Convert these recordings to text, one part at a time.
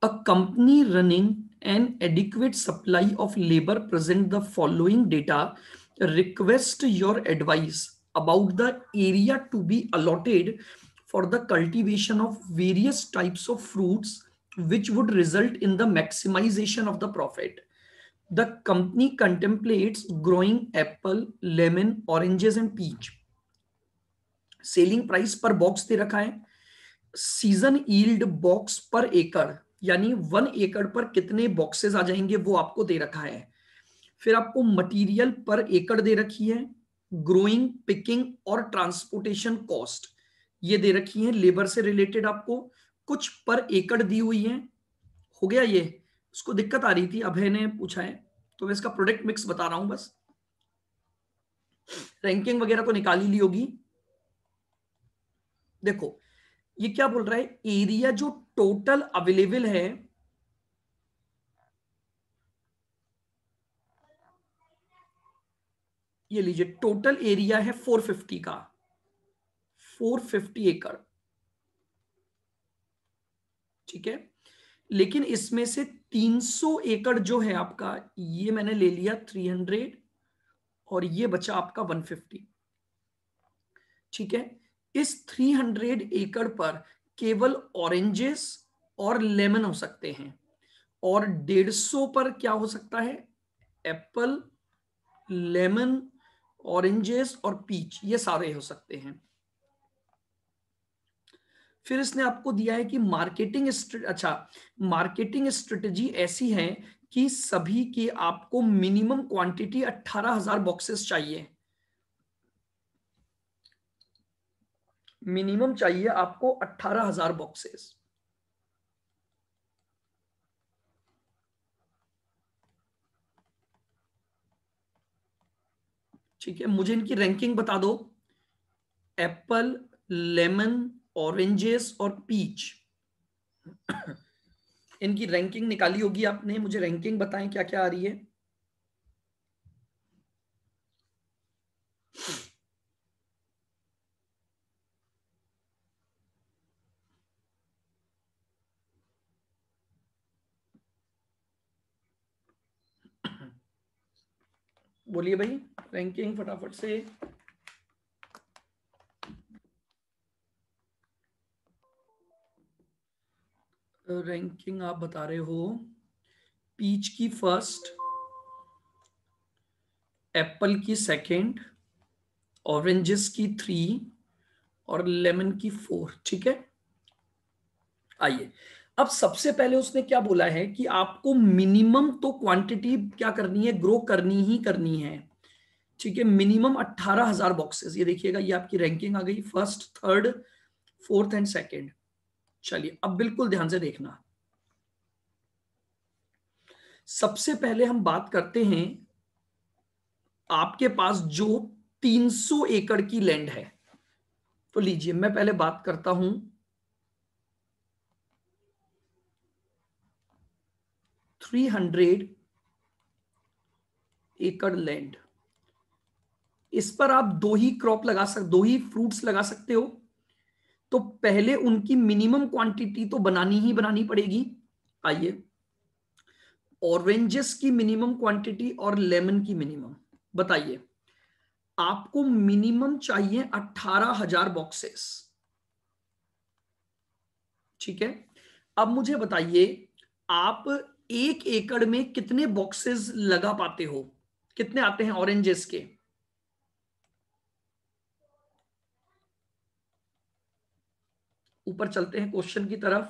A company running an adequate supply of labor present the following data. Request your advice about the area to be allotted for the cultivation of various types of fruits which would result in the maximization of the profit. The company contemplates growing apple, lemon, oranges and peach. Selling price पर box दे रखा है, season yield box पर एकड़, यानी 1 एकड़ पर कितने बॉक्सेस आ जाएंगे वो आपको दे रखा है। फिर आपको मटेरियल पर एकड़ दे रखी है, ग्रोइंग, पिकिंग और ट्रांसपोर्टेशन कॉस्ट ये दे रखी है। लेबर से रिलेटेड आपको कुछ पर एकड़ दी हुई है। हो गया ये, उसको दिक्कत आ रही थी, अभय ने पूछा है तो मैं इसका प्रोडक्ट मिक्स बता रहा हूं बस। रैंकिंग वगैरह तो निकाल ही ली होगी। देखो ये क्या बोल रहा है, एरिया जो टोटल अवेलेबल है, ये लीजिए टोटल एरिया है 450 का, 450 एकड़, ठीक है। लेकिन इसमें से 300 एकड़ जो है आपका, ये मैंने ले लिया 300 और ये बचा आपका 150, ठीक है। इस 300 एकड़ पर केवल ऑरेंजेस और लेमन हो सकते हैं, और 150 पर क्या हो सकता है, एप्पल, लेमन, ऑरेंजेस और पीच, ये सारे हो सकते हैं। फिर इसने आपको दिया है कि मार्केटिंग स्ट्रेटजी ऐसी है कि सभी के आपको मिनिमम क्वांटिटी 18,000 बॉक्सेस चाहिए, मिनिमम चाहिए आपको 18,000 बॉक्सेस। ठीक है, मुझे इनकी रैंकिंग बता दो, एप्पल, लेमन, ऑरेंजेस और पीच, इनकी रैंकिंग निकाली होगी आपने, मुझे रैंकिंग बताएं क्या क्या आ रही है। बोलिए भाई, रैंकिंग फटाफट से। रैंकिंग आप बता रहे हो, पीच की फर्स्ट, एप्पल की सेकंड, ऑरेंजेस की 3 और लेमन की 4, ठीक है। आइए, अब सबसे पहले उसने क्या बोला है कि आपको मिनिमम तो क्वांटिटी क्या करनी है, ग्रो करनी ही करनी है, ठीक है। मिनिमम 18,000 बॉक्सेस, ये देखिएगा ये आपकी रैंकिंग आ गई, first, third, fourth and second. चलिए अब बिल्कुल ध्यान से देखना, सबसे पहले हम बात करते हैं आपके पास जो 300 एकड़ की लैंड है। तो लीजिए मैं पहले बात करता हूं 300 एकड़ लैंड, इस पर आप दो ही क्रॉप लगा सकते, दो ही फ्रूट्स लगा सकते हो। तो पहले उनकी मिनिमम क्वांटिटी तो बनानी ही बनानी पड़ेगी। आइए, ऑरेंजेस की मिनिमम क्वांटिटी और लेमन की मिनिमम बताइए। आपको मिनिमम चाहिए 18,000 बॉक्सेस, ठीक है। अब मुझे बताइए आप 1 एकड़ में कितने बॉक्सेस लगा पाते हो, कितने आते हैं ऑरेंजेस के। ऊपर चलते हैं क्वेश्चन की तरफ।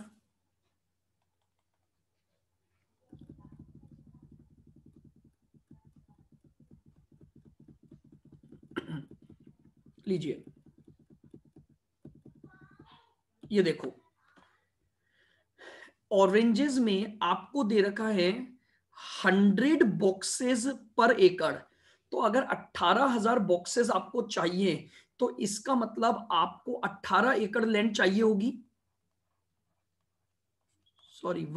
लीजिए ये देखो, ऑरेंजेस में आपको दे रखा है 100 बॉक्सेस पर एकड़। तो अगर 18,000 बॉक्सेस आपको चाहिए तो इसका मतलब आपको 18 एकड़ लैंड चाहिए होगी, सॉरी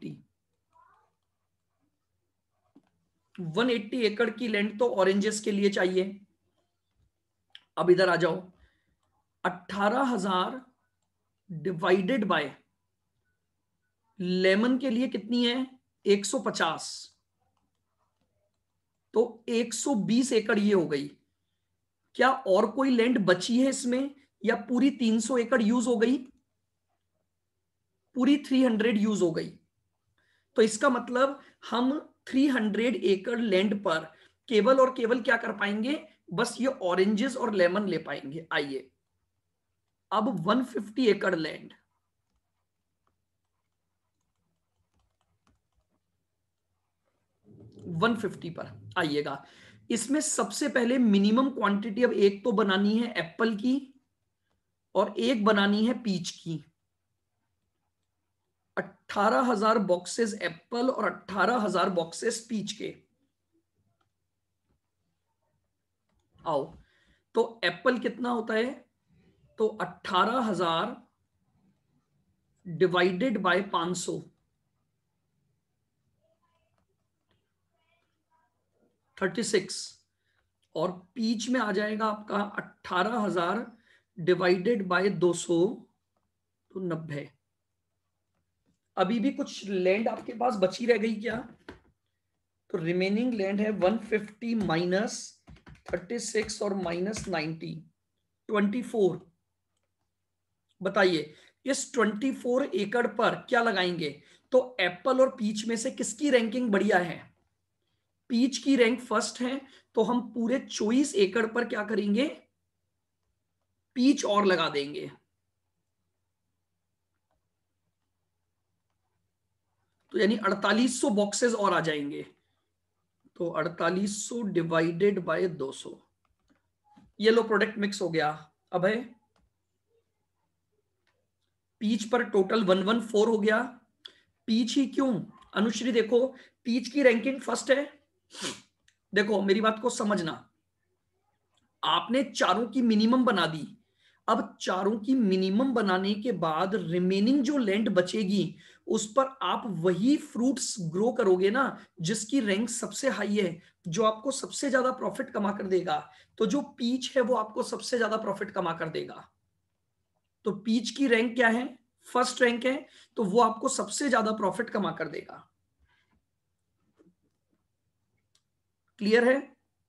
180 एकड़ की लैंड तो ऑरेंजेस के लिए चाहिए। अब इधर आ जाओ, 18,000 डिवाइडेड बाय लेमन के लिए कितनी है? 150। तो 120 एकड़ ये हो गई। क्या और कोई लैंड बची है इसमें, या पूरी 300 एकड़ यूज हो गई? पूरी 300 यूज हो गई। तो इसका मतलब हम 300 एकड़ लैंड पर केवल और केवल क्या कर पाएंगे? बस ये ऑरेंजेस और लेमन ले पाएंगे। आइए अब 150 एकड़ लैंड, 150 पर आइएगा। इसमें सबसे पहले मिनिमम क्वांटिटी अब एक तो बनानी है एप्पल की और एक बनानी है पीच की। 18,000 बॉक्सेस एप्पल और 18,000 बॉक्सेस पीच के। आओ, तो एप्पल कितना होता है? तो 18,000 डिवाइडेड बाय 500, 36। और पीच में आ जाएगा आपका 18,000 डिवाइडेड बाय 200, तो 90। अभी भी कुछ लैंड आपके पास बची रह गई क्या? तो रिमेनिंग लैंड है 150 माइनस 36 और माइनस 90, 24। बताइए इस 24 एकड़ पर क्या लगाएंगे? तो एप्पल और पीच में से किसकी रैंकिंग बढ़िया है? पीच की रैंक फर्स्ट है। तो हम पूरे 24 एकड़ पर क्या करेंगे? पीच और लगा देंगे। तो यानी 4800 बॉक्सेस और आ जाएंगे। तो 4800 डिवाइडेड बाय 200, ये लो प्रोडक्ट मिक्स हो गया। अब है पीच पर टोटल 114 हो गया। पीच ही क्यों अनुश्री? देखो पीच की रैंकिंग फर्स्ट है। देखो मेरी बात को समझना, आपने चारों की मिनिमम बना दी। अब चारों की मिनिमम बनाने के बाद रिमेनिंग जो लैंड बचेगी उस पर आप वही फ्रूट्स ग्रो करोगे ना जिसकी रैंक सबसे हाई है, जो आपको सबसे ज्यादा प्रॉफिट कमा कर देगा। तो जो पीच है वो आपको सबसे ज्यादा प्रॉफिट कमा कर देगा। तो पीच की रैंक क्या है? फर्स्ट रैंक है। तो वो आपको सबसे ज्यादा प्रॉफिट कमा कर देगा। क्लियर है?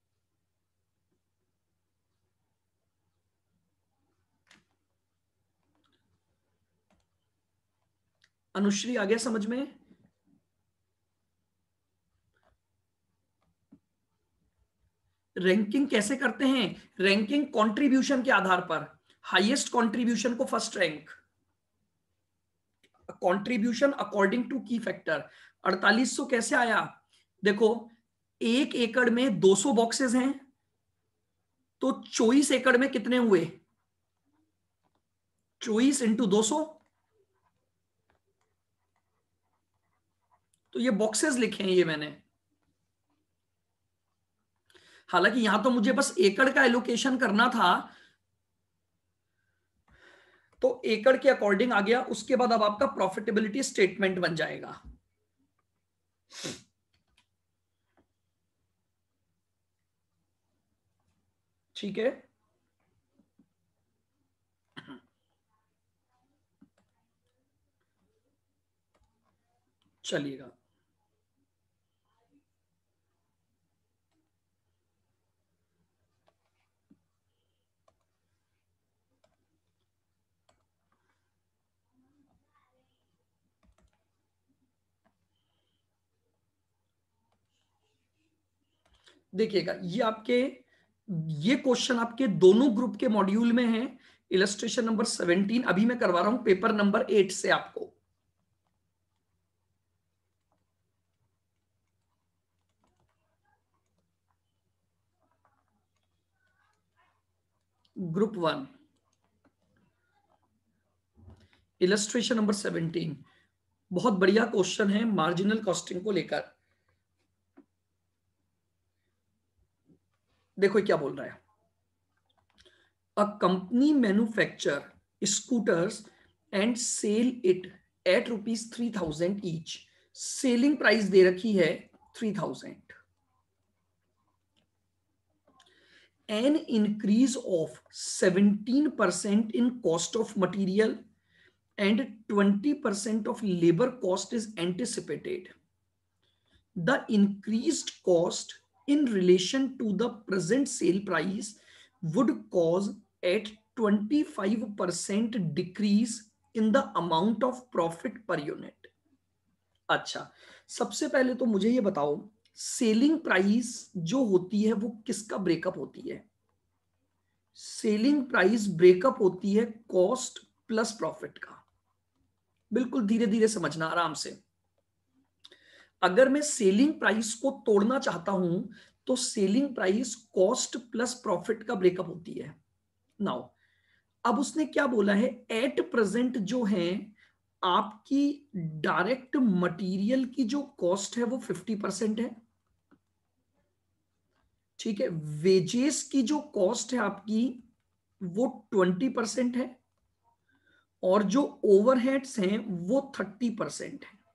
अनुश्री आ गया समझ में? रैंकिंग कैसे करते हैं? रैंकिंग कंट्रीब्यूशन के आधार पर। हाईएस्ट कंट्रीब्यूशन को first rank. Contribution according to की फैक्टर। 4800 कैसे आया? देखो एक एकड़ में 200 बॉक्सेस हैं, तो 24 एकड़ में कितने हुए? 24 इंटू 200। तो ये बॉक्सेस लिखे हैं ये मैंने। हालांकि यहां तो मुझे बस एकड़ का एलोकेशन करना था, तो एकड़ के अकॉर्डिंग आ गया। उसके बाद अब आपका प्रॉफिटेबिलिटी स्टेटमेंट बन जाएगा। ठीक है, चलिएगा। देखिएगा ये क्वेश्चन आपके दोनों ग्रुप के मॉड्यूल में है। इलस्ट्रेशन नंबर 17 अभी मैं करवा रहा हूं पेपर नंबर 8 से आपको। ग्रुप 1 इलस्ट्रेशन नंबर 17 बहुत बढ़िया क्वेश्चन है मार्जिनल कॉस्टिंग को लेकर। देखो क्या बोल रहा है। A company manufacture scooters and sell it at ₹3,000 each. Selling price दे रखी है 3,000। An increase of 17% in cost of material and 20% of labor cost is anticipated, the increased cost in relation to the present sale price would cause at 25% decrease in the amount of profit per unit. अच्छा, सबसे पहले तो मुझे ये बताओ, selling price जो होती है वो किसका ब्रेकअप होती है? सेलिंग प्राइस ब्रेकअप होती है कॉस्ट प्लस प्रॉफिट का। बिल्कुल धीरे धीरे समझना, आराम से। अगर मैं सेलिंग प्राइस को तोड़ना चाहता हूं तो selling price cost plus profit का ब्रेकअप होती है। नाउ अब उसने क्या बोला है, एट प्रेजेंट जो है आपकी डायरेक्ट मटेरियल की जो कॉस्ट है वो 50% है, ठीक है। वेजेस की जो कॉस्ट है आपकी वो 20% है, और जो ओवरहेड्स हैं वो 30% है,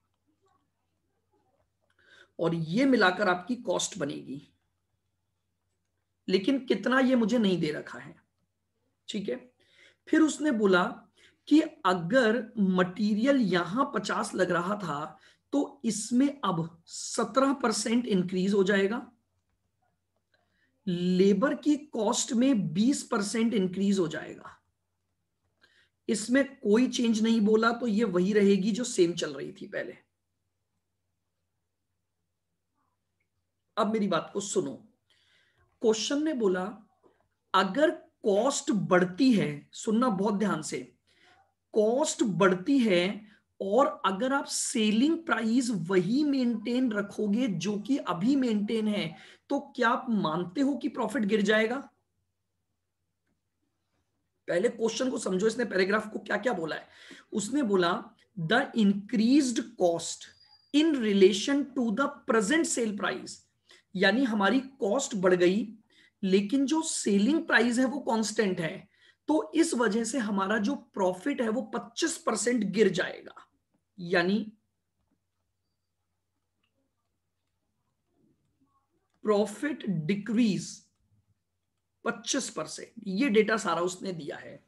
और ये मिलाकर आपकी कॉस्ट बनेगी। लेकिन कितना ये मुझे नहीं दे रखा है, ठीक है। फिर उसने बोला कि अगर मटेरियल यहां 50 लग रहा था तो इसमें अब 17% इंक्रीज हो जाएगा, लेबर की कॉस्ट में 20% इंक्रीज हो जाएगा। इसमें कोई चेंज नहीं बोला तो ये वही रहेगी जो सेम चल रही थी पहले। अब मेरी बात को सुनो, क्वेश्चन ने बोला अगर कॉस्ट बढ़ती है, सुनना बहुत ध्यान से, कॉस्ट बढ़ती है और अगर आप सेलिंग प्राइस वही मेंटेन रखोगे जो कि अभी मेंटेन है, तो क्या आप मानते हो कि प्रॉफिट गिर जाएगा? पहले क्वेश्चन को समझो, इसने पैराग्राफ को क्या क्या बोला है। उसने बोला the increased cost in relation to the present sale price, यानी हमारी कॉस्ट बढ़ गई लेकिन जो सेलिंग प्राइस है वो कांस्टेंट है, तो इस वजह से हमारा जो प्रॉफिट है वो 25% गिर जाएगा। यानी प्रॉफिट डिक्रीज 25%, ये डेटा सारा उसने दिया है।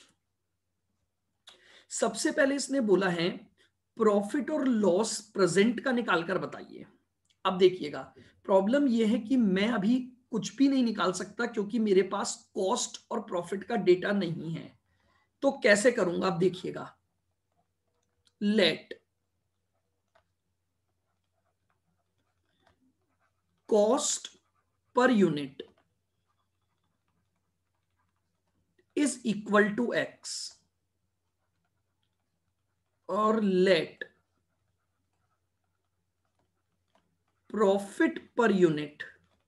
सबसे पहले इसने बोला है प्रॉफिट और लॉस प्रेजेंट का निकालकर बताइए। अब देखिएगा, प्रॉब्लम यह है कि मैं अभी कुछ भी नहीं निकाल सकता क्योंकि मेरे पास कॉस्ट और प्रॉफिट का डेटा नहीं है। तो कैसे करूंगा, आप देखिएगा। Let cost per unit is equal to x, और let profit per unit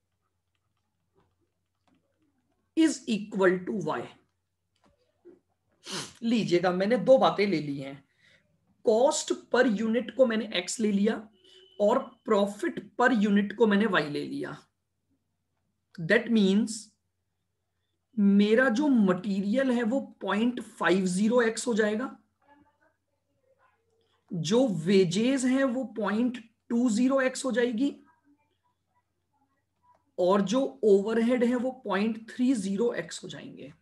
is equal to y. लीजिएगा, मैंने दो बातें ले ली हैं, कॉस्ट पर यूनिट को मैंने एक्स ले लिया और प्रॉफिट पर यूनिट को मैंने वाई ले लिया। दैट मीन्स मेरा जो मटेरियल है वो 0.50x हो जाएगा, जो वेजेस है वो 0.20x हो जाएगी, और जो ओवरहेड है वो 0.30x हो जाएंगे,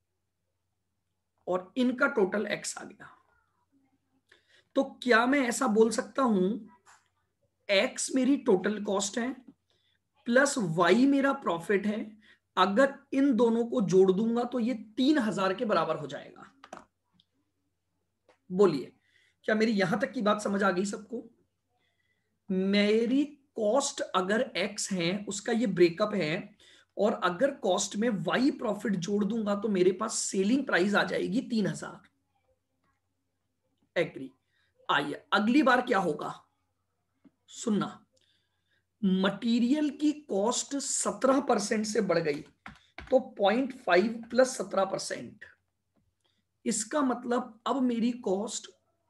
और इनका टोटल x आ गया। तो क्या मैं ऐसा बोल सकता हूं x मेरी टोटल कॉस्ट है प्लस y मेरा प्रॉफिट है, अगर इन दोनों को जोड़ दूंगा तो ये 3000 के बराबर हो जाएगा। बोलिए, क्या मेरी यहां तक की बात समझ आ गई सबको? मेरी कॉस्ट अगर x है उसका ये ब्रेकअप है, और अगर कॉस्ट में y प्रॉफिट जोड़ दूंगा तो मेरे पास सेलिंग प्राइस आ जाएगी 3000। एग्री? आइए अगली बार क्या होगा, सुनना। मटेरियल की कॉस्ट 17% से बढ़ गई, तो 0.5 प्लस 17%, इसका मतलब अब मेरी कॉस्ट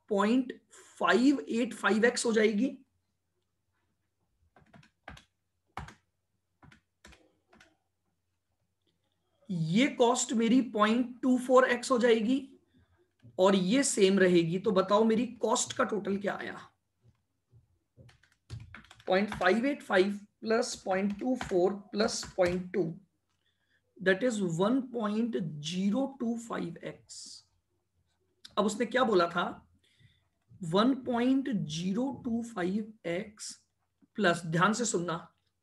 0.585x हो जाएगी। ये कॉस्ट मेरी 0.24x हो जाएगी, और ये सेम रहेगी। तो बताओ मेरी कॉस्ट का टोटल क्या आया? 0.585 plus 0.24 plus 0.2, that is 1.025x। अब उसने क्या बोला था, 1.025x प्लस, ध्यान से सुनना,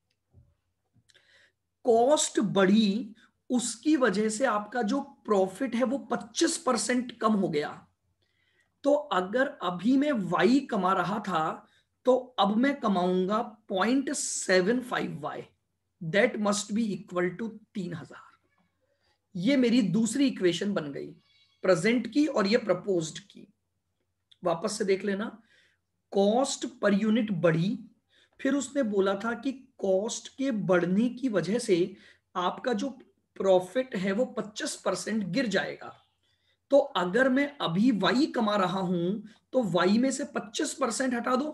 कॉस्ट बढ़ी उसकी वजह से आपका जो प्रॉफिट है वो 25% कम हो गया। तो अगर अभी मैं y कमा रहा था तो अब मैं कमाऊंगा 0.75y, that must be equal to 3000। ये मेरी दूसरी इक्वेशन बन गई, प्रेजेंट की और ये प्रपोज्ड की। वापस से देख लेना, कॉस्ट पर यूनिट बढ़ी, फिर उसने बोला था कि कॉस्ट के बढ़ने की वजह से आपका जो प्रॉफिट है वो 25% गिर जाएगा। तो अगर मैं अभी y कमा रहा हूं तो y में से 25% हटा दो,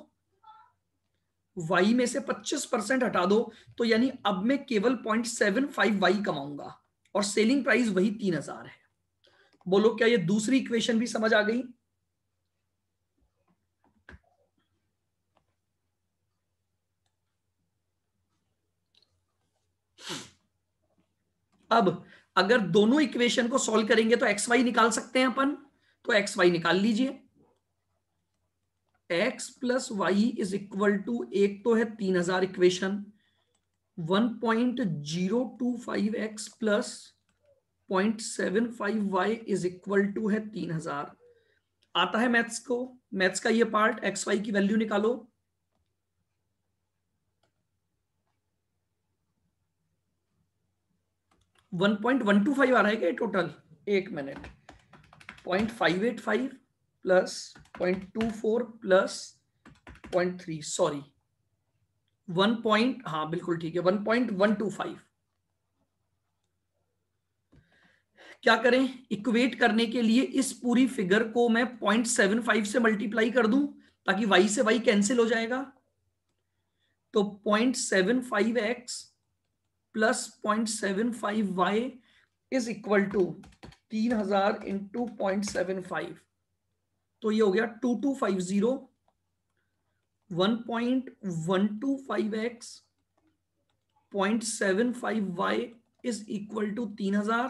y में से 25% हटा दो, तो यानी अब मैं केवल 0.75y कमाऊंगा और सेलिंग प्राइस वही 3000 है। बोलो क्या ये दूसरी इक्वेशन भी समझ आ गई? अब अगर दोनों इक्वेशन को सॉल्व करेंगे तो एक्स वाई निकाल सकते हैं अपन, तो एक्स वाई निकाल लीजिए। x plus y is equal to, एक तो है 3000 equation, 1.025x plus 0.75y is equal to है 3000। आता है मैथ्स को, मैथ्स का ये पार्ट, एक्स वाई की वैल्यू निकालो। 1.125 आ रहा है क्या टोटल? एक minute, 0.585 plus 0.24 plus 0.3, sorry 1 point, हाँ बिल्कुल ठीक है, 1.125। क्या करें, इक्वेट करने के लिए इस पूरी फिगर को मैं 0.75 से मल्टीप्लाई कर दूं ताकि y से y कैंसिल हो जाएगा। तो 0.75x plus 0.75y is equal to 3000 into 0.75, तो ये हो गया 2250। 1.125x 0.75y is equal to 3000।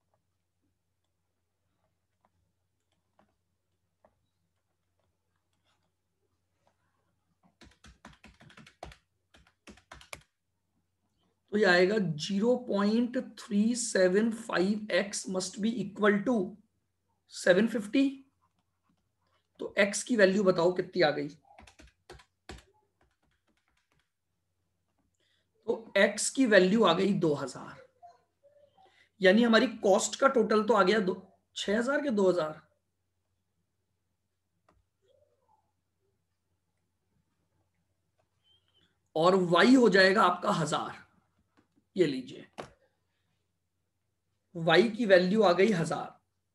तो ये आएगा 0.375x must be equal to 750। तो x की वैल्यू बताओ कितनी आ गई? तो x की वैल्यू आ गई 2000, यानी हमारी कॉस्ट का टोटल तो आ गया 6000 के 2000, और y हो जाएगा आपका 1000। ये लीजिए, y की वैल्यू आ गई 1000।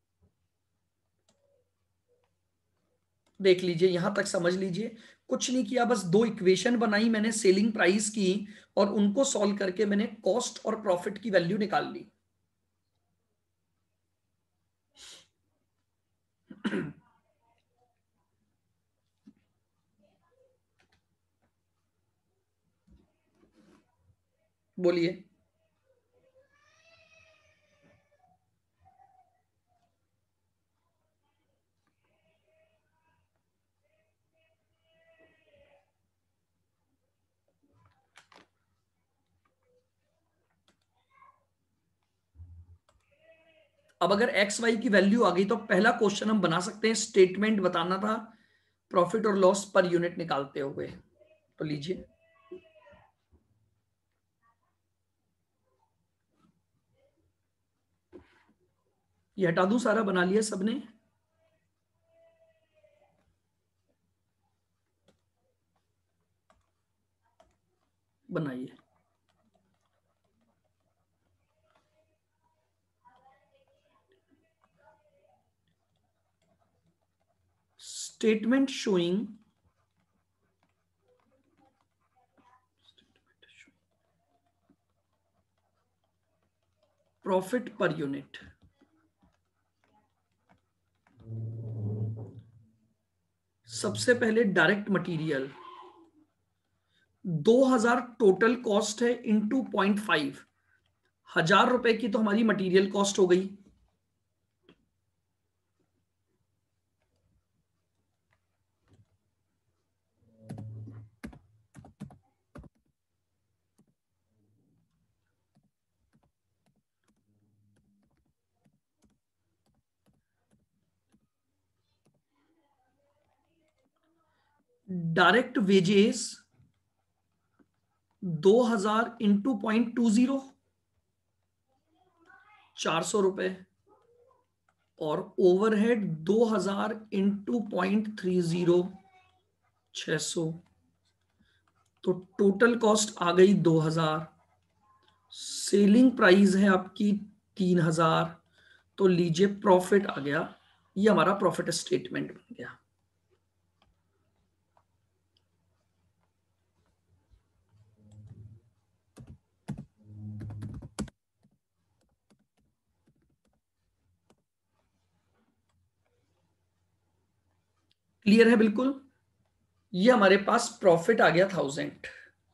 देख लीजिए, यहां तक समझ लीजिए, कुछ नहीं किया, बस दो इक्वेशन बनाई मैंने सेलिंग प्राइस की, और उनको सॉल्व करके मैंने कॉस्ट और प्रॉफिट की वैल्यू निकाल ली। बोलिए। अब अगर एक्स वाई की वैल्यू आ गई तो पहला क्वेश्चन हम बना सकते हैं, स्टेटमेंट बताना था प्रॉफिट और लॉस पर यूनिट निकालते हुए। तो लीजिए, ये हटा दूं, सारा बना लिया सबने। बनाइए। Statement showing profit per unit. सबसे पहले डायरेक्ट मटेरियल 2000 टोटल कॉस्ट है इंटू 0.5, 1000 रुपए की तो हमारी मटेरियल कॉस्ट हो गई। डायरेक्ट वेजेस 2000 इंटू 0.20, 400 रुपए, और ओवरहेड 2000 इंटू 0.30, 600। तो टोटल कॉस्ट आ गई 2000, सेलिंग प्राइस है आपकी 3000। तो लीजिए प्रॉफिट आ गया, ये हमारा प्रॉफिट स्टेटमेंट बन गया। क्लियर है बिल्कुल? ये हमारे पास प्रॉफिट आ गया 1000।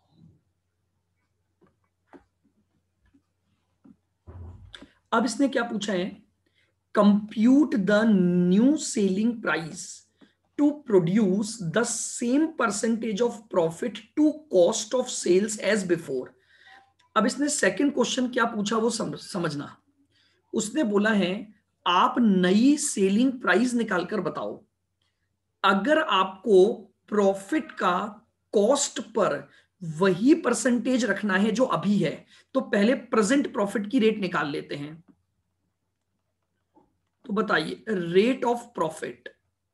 अब इसने क्या पूछा है, compute the new selling price to produce the same percentage of profit to cost of sales as before. अब इसने सेकंड क्वेश्चन क्या पूछा वो समझना। उसने बोला है आप नई सेलिंग प्राइस निकालकर बताओ। अगर आपको प्रॉफिट का कॉस्ट पर वही परसेंटेज रखना है जो अभी है, तो पहले प्रेजेंट प्रॉफिट की रेट निकाल लेते हैं। तो बताइए रेट ऑफ प्रॉफिट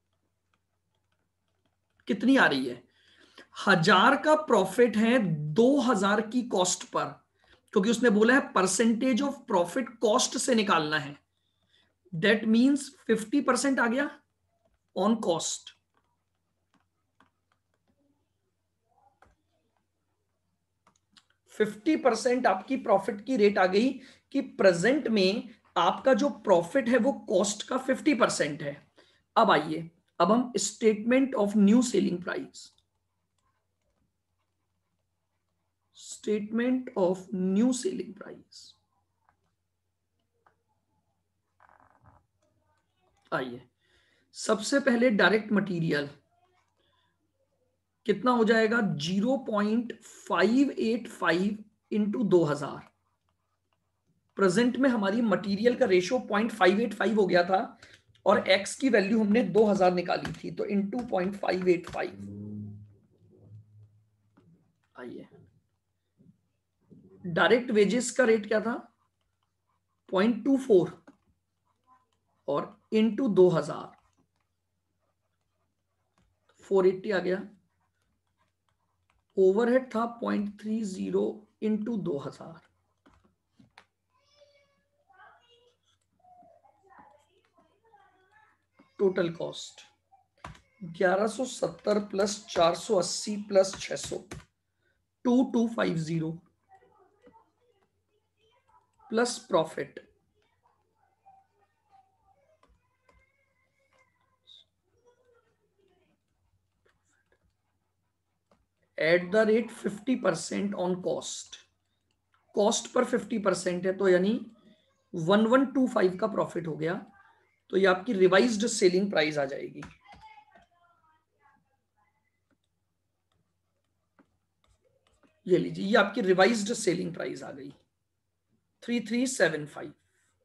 कितनी आ रही है? 1000 का प्रॉफिट है 2000 की कॉस्ट पर, क्योंकि उसने बोला है परसेंटेज ऑफ प्रॉफिट कॉस्ट से निकालना है। दैट मींस 50% आ गया ऑन कॉस्ट। 50% आपकी प्रॉफिट की रेट आ गई कि प्रेजेंट में आपका जो प्रॉफिट है वो कॉस्ट का 50% है। अब आइए, अब हम statement of new selling price, statement of new selling price, आइए सबसे पहले डायरेक्ट मटेरियल कितना हो जाएगा, 0.585 इंटू 2000। प्रेजेंट में हमारी मटेरियल का रेशियो 0.585 हो गया था और एक्स की वैल्यू हमने 2000 निकाली थी, तो इंटू 0.585। आइए डायरेक्ट वेजेस का रेट क्या था, 0.24 और इंटू 2000, 480 आ गया। ओवरहेड था 0.30 into 2000, total cost 1170 plus 480 plus 600, 2250 plus profit at the rate 50% on cost. Cost पर 50% है तो यानी 1125 का प्रॉफिट हो गया। तो ये आपकी रिवाइज्ड सेलिंग प्राइस आ जाएगी। ये लीजिए, ये आपकी रिवाइज्ड सेलिंग प्राइस आ गई 3375।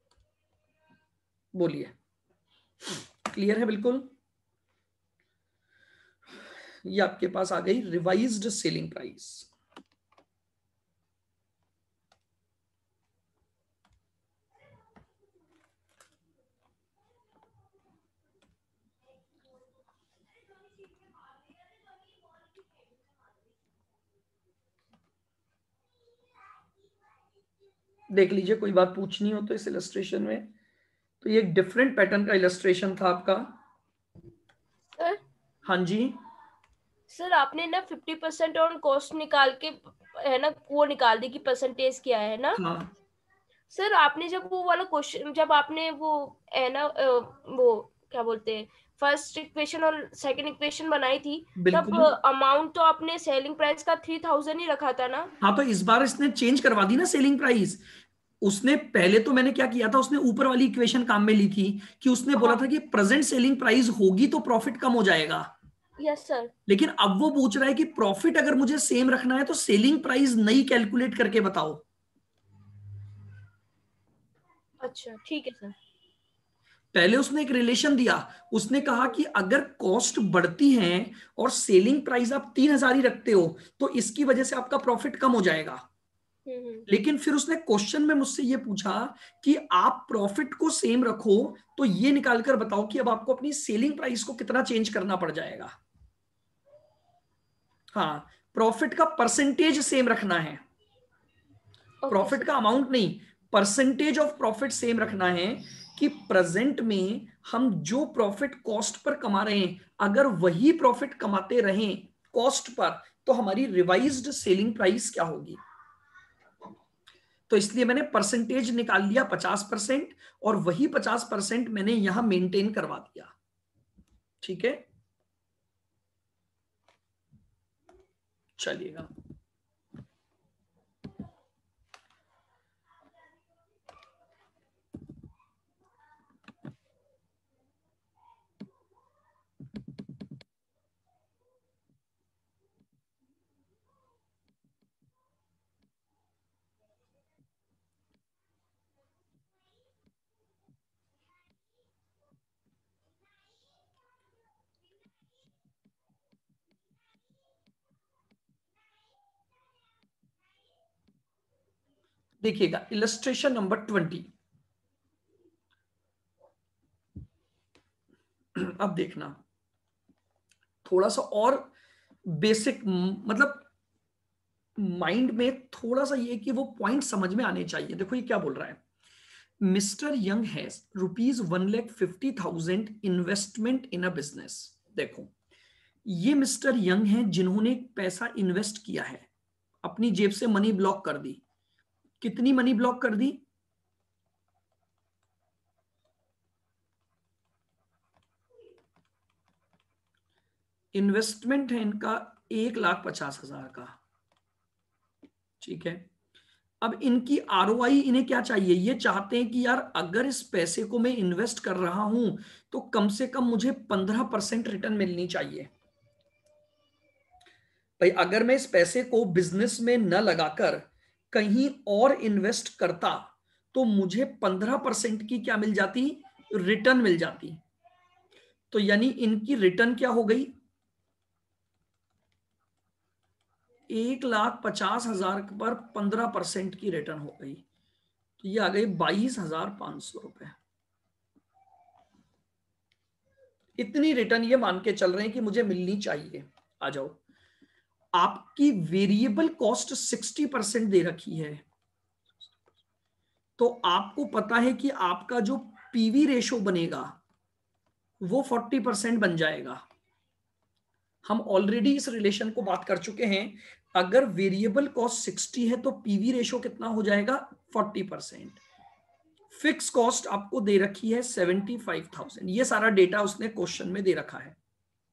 बोलिए क्लियर है बिल्कुल? ये आपके पास आ गई रिवाइज्ड सेलिंग प्राइस। देख लीजिए, कोई बात पूछनी हो तो इस इलस्ट्रेशन में। तो ये एक डिफरेंट पैटर्न का इलस्ट्रेशन था आपका। सर हाँ जी सर आपने ना 50% ऑन कॉस्ट निकाल के है ना वो निकाल दी कि परसेंटेज क्या है ना। हाँ सर आपने जब वो वाला क्वेश्चन जब आपने वो है ना वो क्या बोलते हैं फर्स्ट इक्वेशन और सेकंड इक्वेशन बनाई थी तब बिल्कुल। अमाउंट तो आपने सेलिंग प्राइस का 3000 ही रखा था ना। हाँ तो इस बार इसने चेंज करवा दी ना सेलिंग प्राइस। उसने पहले तो मैंने क्या किया था, उसने ऊपर वाली इक्वेशन काम में ली थी कि उसने बोला हाँ था कि प्रेजेंट सेलिंग प्राइस होगी तो प्रॉफिट कम हो जाएगा। Yes sir. लेकिन अब वो पूछ रहा है कि प्रॉफिट अगर मुझे सेम रखना है तो सेलिंग प्राइस नई कैलकुलेट करके बताओ। अच्छा ठीक है सर। पहले उसने एक रिलेशन दिया, उसने कहा कि अगर कॉस्ट बढ़ती है और सेलिंग प्राइस आप 3,000 ही रखते हो तो इसकी वजह से आपका प्रॉफिट कम हो जाएगा। लेकिन फिर उसने क्वेश्चन में मुझसे ये पूछा कि आप प्रॉफिट को सेम रखो तो ये निकाल कर बताओ कि अब आपको अपनी सेलिंग प्राइस को कितना चेंज करना पड़ जाएगा। हाँ, प्रॉफिट का परसेंटेज सेम रखना है, प्रॉफिट का अमाउंट नहीं, परसेंटेज ऑफ प्रॉफिट सेम रखना है कि प्रेजेंट में हम जो प्रॉफिट कॉस्ट पर कमा रहे हैं अगर वही प्रॉफिट कमाते रहें कॉस्ट पर तो हमारी रिवाइज्ड सेलिंग प्राइस क्या होगी। तो इसलिए मैंने परसेंटेज निकाल लिया 50% और वही 50% मैंने यहां मेंटेन करवा दिया। ठीक है, चलिएगा। देखिएगा इलस्ट्रेशन नंबर 20। अब देखना थोड़ा सा और बेसिक, मतलब माइंड में थोड़ा सा ये कि वो पॉइंट समझ में आने चाहिए। देखो ये क्या बोल रहा है, mister Young has ₹1,50,000 investment in a business. देखो ये मिस्टर यंग हैं जिन्होंने पैसा इन्वेस्ट किया है, अपनी जेब से मनी ब्लॉक कर दी। कितनी मनी ब्लॉक कर दी? इन्वेस्टमेंट है इनका 1,50,000 का। ठीक है, अब इनकी आरओआई इन्हें क्या चाहिए, ये चाहते हैं कि यार अगर इस पैसे को मैं इन्वेस्ट कर रहा हूं तो कम से कम मुझे 15% रिटर्न मिलनी चाहिए। भाई अगर मैं इस पैसे को बिजनेस में न लगाकर कहीं और इन्वेस्ट करता तो मुझे 15% की क्या मिल जाती, रिटर्न मिल जाती। तो यानी इनकी रिटर्न क्या हो गई, 1,50,000 पर 15% की रिटर्न हो गई, तो ये आ गई 22,500 रुपए। इतनी रिटर्न ये मान के चल रहे हैं कि मुझे मिलनी चाहिए। आ जाओ, आपकी वेरिएबल कॉस्ट 60% दे रखी है, तो आपको पता है कि आपका जो पीवी रेशो बनेगा वो 40% बन जाएगा। हम ऑलरेडी इस रिलेशन को बात कर चुके हैं, अगर वेरिएबल कॉस्ट 60 है तो पीवी रेशो कितना हो जाएगा, 40%। फिक्स कॉस्ट आपको दे रखी है 75,000। ये सारा डेटा उसने क्वेश्चन में दे रखा है।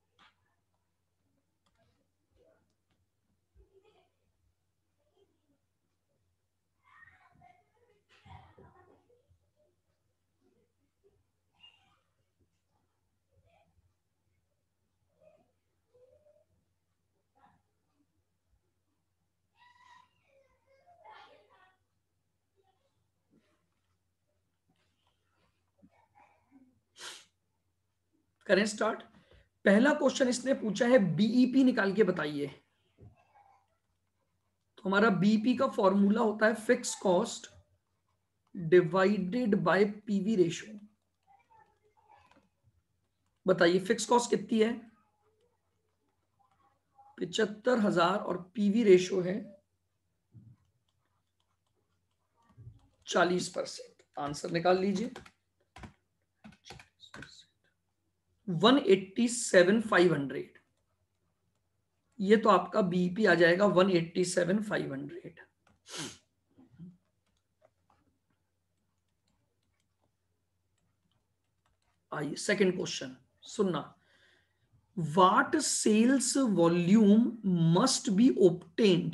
करें स्टार्ट। पहला क्वेश्चन इसने पूछा है बीईपी निकाल के बताइए। तो हमारा बीईपी का फॉर्मूला होता है fix cost divided by PV ratio. बताइए फिक्स कॉस्ट कितनी है, 75,000 और पीवी रेशो है 40%। आंसर निकाल लीजिए, 187,500। ये तो आपका बीईपी आ जाएगा 187,500। आइए सेकंड क्वेश्चन सुनना। What sales volume must be obtained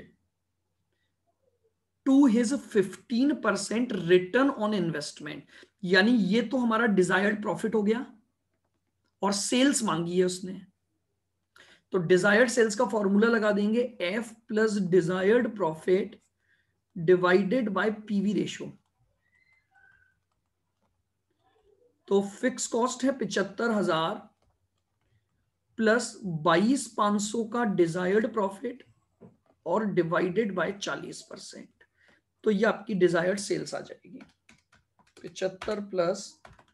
to his 15% return on investment. यानी ये तो हमारा डिजायर्ड प्रॉफिट हो गया और सेल्स मांगी है उसने, तो डिजायर्ड सेल्स का फॉर्मूला लगा देंगे F plus desired profit divided by PV ratio. तो फिक्स कॉस्ट है 75,000 प्लस 22,500 का डिजायर्ड प्रॉफिट और डिवाइडेड बाय 40%, तो ये आपकी डिजायर्ड सेल्स आ जाएगी। 75 प्लस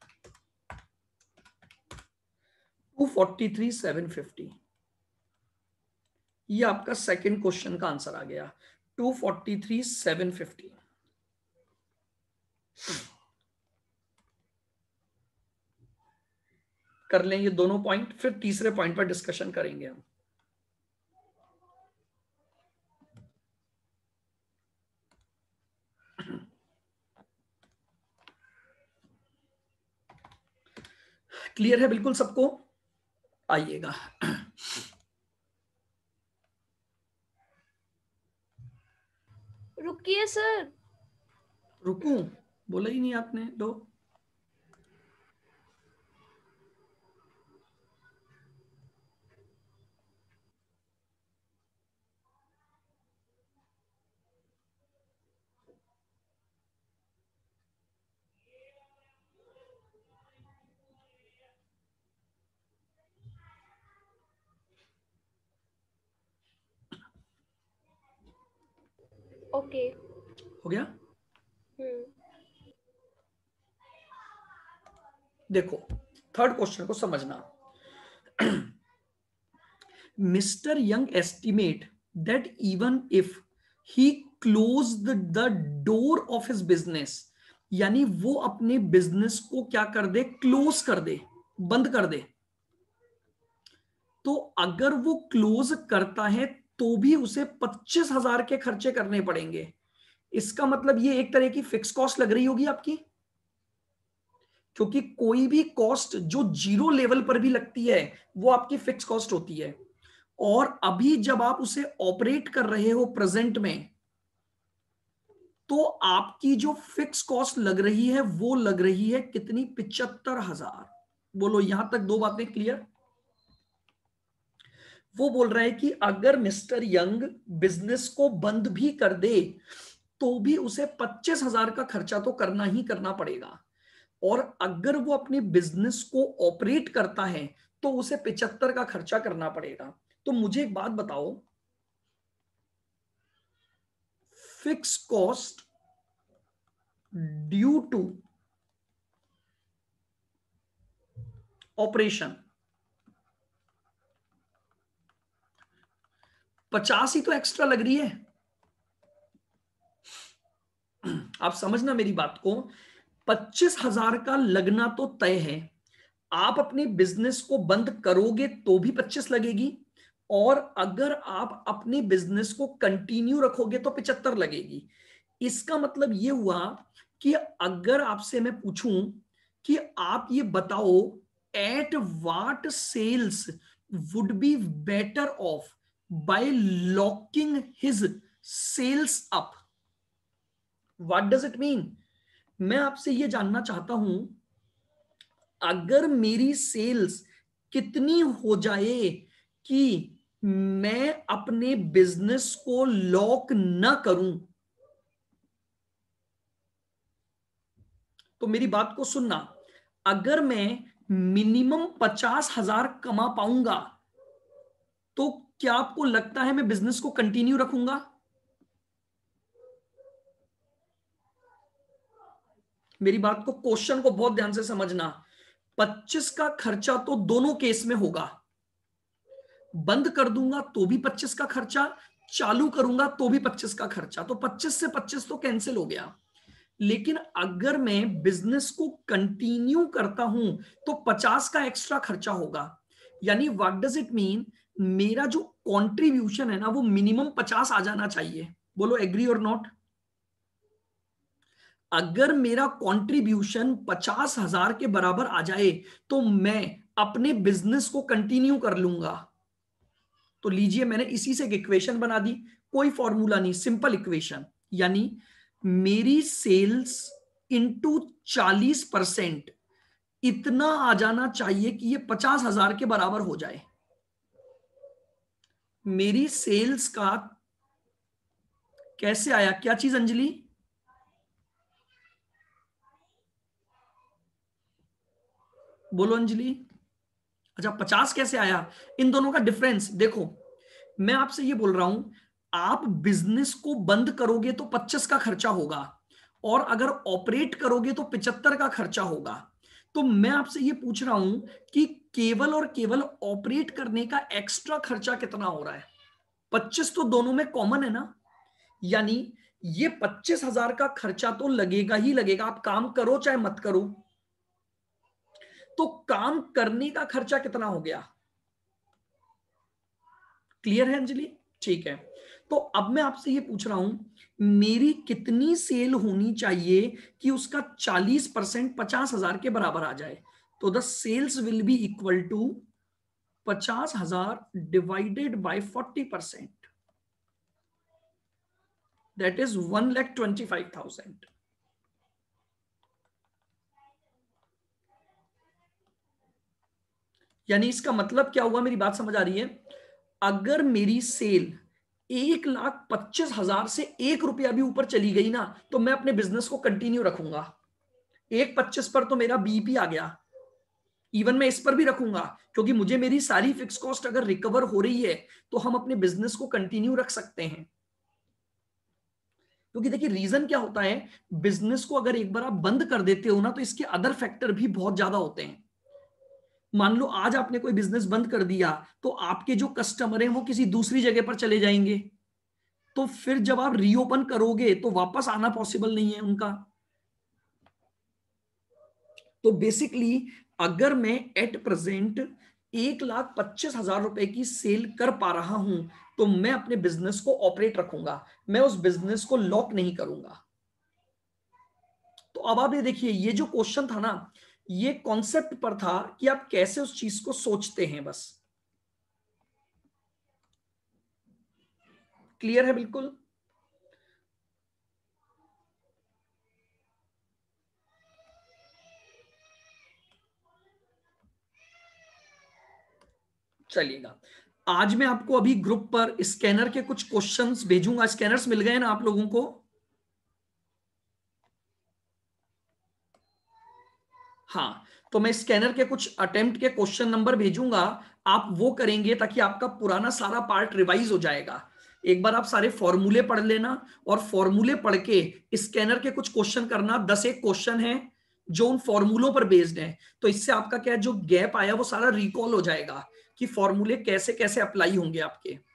243,750, ये आपका सेकंड क्वेश्चन का आंसर आ गया 243,750। कर लें ये दोनों पॉइंट, फिर तीसरे पॉइंट पर डिस्कशन करेंगे हम। क्लियर है बिल्कुल सबको? आइएगा। रुकिए सर। रुकूं? बोला ही नहीं आपने। दो ओके। हो गया। हम्म। देखो थर्ड क्वेश्चन को समझना। Mister Young estimate that even if he closed the door of his business, यानी वो अपने बिजनेस को क्या कर दे, क्लोज कर दे, बंद कर दे। तो अगर वो क्लोज करता है तो भी उसे 25,000 के खर्चे करने पड़ेंगे। इसका मतलब ये एक तरह की फिक्स कॉस्ट लग रही होगी आपकी, क्योंकि कोई भी कॉस्ट जो जीरो लेवल पर भी लगती है वो आपकी फिक्स कॉस्ट होती है। और अभी जब आप उसे ऑपरेट कर रहे हो प्रेजेंट में, तो आपकी जो फिक्स कॉस्ट लग रही है वो लग रही है कितनी, 75,000। बोलो यहां तक दो बातें क्लियर? वो बोल रहा है कि अगर मिस्टर यंग बिजनेस को बंद भी कर दे तो भी उसे 25,000 का खर्चा तो करना ही करना पड़ेगा, और अगर वो अपने बिजनेस को ऑपरेट करता है तो उसे 75 का खर्चा करना पड़ेगा। तो मुझे एक बात बताओ, fix cost due to operation 50 ही तो एक्स्ट्रा लग रही है। आप समझना मेरी बात को, 25,000 का लगना तो तय है। आप अपने बिजनेस को बंद करोगे तो भी 25 लगेगी, और अगर आप अपने बिजनेस को कंटिन्यू रखोगे तो 75 लगेगी। इसका मतलब यह हुआ कि अगर आपसे मैं पूछूं कि आप ये बताओ at what sales would be better off by locking his sales up, what does it mean? मैं आपसे यह जानना चाहता हूं, अगर मेरी सेल्स कितनी हो जाए कि मैं अपने बिजनेस को लॉक ना करूं, तो मेरी बात को सुनना, अगर मैं मिनिमम 50,000 कमा पाऊंगा तो क्या आपको लगता है मैं बिजनेस को कंटिन्यू रखूंगा? मेरी बात को, क्वेश्चन को बहुत ध्यान से समझना। 25 का खर्चा तो दोनों केस में होगा, बंद कर दूंगा तो भी 25 का खर्चा, चालू करूंगा तो भी 25 का खर्चा, तो 25 से 25 तो कैंसिल हो गया। लेकिन अगर मैं बिजनेस को कंटिन्यू करता हूं तो 50 का एक्स्ट्रा खर्चा होगा। यानी व्हाट डज इट मीन, मेरा जो कंट्रीब्यूशन है ना वो मिनिमम 50 आ जाना चाहिए। बोलो एग्री और नॉट? अगर मेरा कंट्रीब्यूशन 50,000 के बराबर आ जाए तो मैं अपने बिजनेस को कंटिन्यू कर लूंगा। तो लीजिए मैंने इसी से एक इक्वेशन बना दी, कोई फॉर्मूला नहीं, सिंपल इक्वेशन। यानी मेरी सेल्स इंटू 40% इतना आ जाना चाहिए कि ये 50,000 के बराबर हो जाए। मेरी सेल्स का कैसे आया, क्या चीज अंजलि? बोलो अंजलि। अच्छा 50 कैसे आया? इन दोनों का डिफरेंस देखो, मैं आपसे ये बोल रहा हूं, आप बिजनेस को बंद करोगे तो 25 का खर्चा होगा, और अगर ऑपरेट करोगे तो 75 का खर्चा होगा। तो मैं आपसे ये पूछ रहा हूं कि केवल और केवल ऑपरेट करने का एक्स्ट्रा खर्चा कितना हो रहा है? 25 तो दोनों में कॉमन है ना, यानी ये 25,000 का खर्चा तो लगेगा ही लगेगा, आप काम करो चाहे मत करो। तो काम करने का खर्चा कितना हो गया? क्लियर है अंजलि? ठीक है। तो अब मैं आपसे ये पूछ रहा हूं, मेरी कितनी सेल होनी चाहिए कि उसका 40% 50,000 के बराबर आ जाए? तो the sales will be equal to 50,000 divided by 40%, that is 1,25,000। यानी इसका मतलब क्या हुआ? मेरी बात समझ आ रही है? अगर मेरी सेल 1,25,000 से 1 रुपया भी ऊपर चली गई ना, तो मैं अपने बिजनेस को कंटिन्यू रखूंगा। 1,25 पर तो मेरा बीपी आ गया, इवन मैं इस पर भी रखूंगा, क्योंकि मुझे मेरी सारी फिक्स कॉस्ट अगर रिकवर हो रही है तो हम अपने बिजनेस को कंटिन्यू रख सकते हैं। क्योंकि देखिए रीजन क्या होता है, बिजनेस को अगर एक बार आप बंद कर देते हो ना, तो इसके अदर फैक्टर भी बहुत ज्यादा होते हैं। मान लो आज आपने कोई बिजनेस बंद कर दिया, तो आपके जो कस्टमर हैं वो किसी दूसरी जगह पर चले जाएंगे, तो फिर जब आप रीओपन करोगे तो वापस आना पॉसिबल नहीं है उनका। तो बेसिकली अगर मैं एट प्रेजेंट 1,25,000 रुपए की सेल कर पा रहा हूं, तो मैं अपने बिजनेस को ऑपरेट रखूंगा, मैं उस बिजनेस को लॉक नहीं करूंगा। तो अब आप ये देखिए, ये जो क्वेश्चन था ना, ये कॉन्सेप्ट पर था कि आप कैसे उस चीज को सोचते हैं बस। क्लियर है बिल्कुल? चलिएगा, आज मैं आपको अभी ग्रुप पर स्कैनर के कुछ क्वेश्चंस भेजूंगा। स्कैनर्स मिल गए ना आप लोगों को? हाँ, तो मैं स्कैनर के कुछ अटेम्प्ट के क्वेश्चन नंबर भेजूंगा, आप वो करेंगे ताकि आपका पुराना सारा पार्ट रिवाइज हो जाएगा। एक बार आप सारे फॉर्मूले पढ़ लेना, और फॉर्मूले पढ़ के स्कैनर के कुछ क्वेश्चन करना। 10 एक क्वेश्चन है जो उन फॉर्मूलों पर बेस्ड है, तो इससे आपका क्या है, जो गैप आया वो सारा रिकॉल हो जाएगा कि फॉर्मूले कैसे कैसे अप्लाई होंगे आपके।